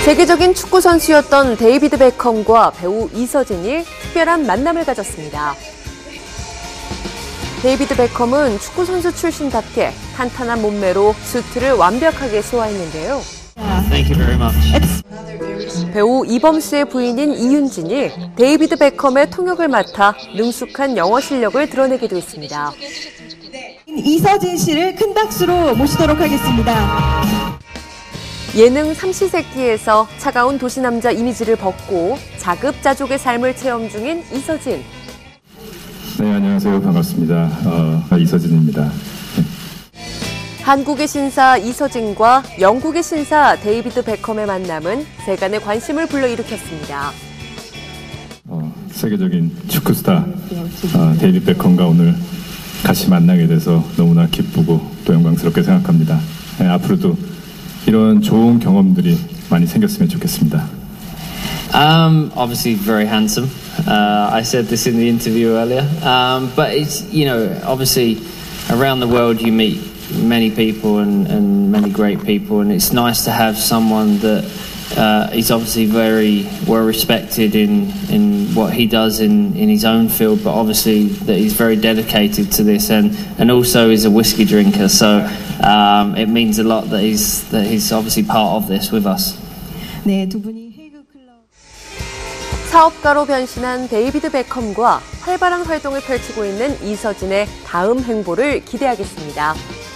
세계적인 축구 선수였던 데이비드 베컴과 배우 이서진이 특별한 만남을 가졌습니다. 데이비드 베컴은 축구 선수 출신답게 탄탄한 몸매로 수트를 완벽하게 소화했는데요. Thank you very much. 배우 이범수의 부인인 이윤진이 데이비드 베컴의 통역을 맡아 능숙한 영어 실력을 드러내기도 했습니다. 이서진 씨를 큰 박수로 모시도록 하겠습니다. 예능 삼시세끼에서 차가운 도시남자 이미지를 벗고 자급자족의 삶을 체험 중인 이서진. 네, 안녕하세요. 반갑습니다. 이서진입니다. 한국의 신사 이서진과 영국의 신사 데이비드 베컴의 만남은 세간의 관심을 불러일으켰습니다. 세계적인 축구 스타 데이비드 베컴과 오늘 같이 만나게 돼서 너무나 기쁘고 또 영광스럽게 생각합니다. 네, 앞으로도 이런 좋은 경험들이 많이 생겼으면 좋겠습니다. Obviously very handsome. I said this in the interview earlier. But it's, obviously around the world you meet many people and many great people, and it's nice to have someone that is obviously very well respected in what he does in his own field, but obviously that he's very dedicated to this and also is a whiskey drinker. So it means a lot that he's obviously part of this with us. 네, 두 분이 헤이그 클럽 사업가로 변신한 데이비드 베컴과 활발한 활동을 펼치고 있는 이서진의 다음 행보를 기대하겠습니다.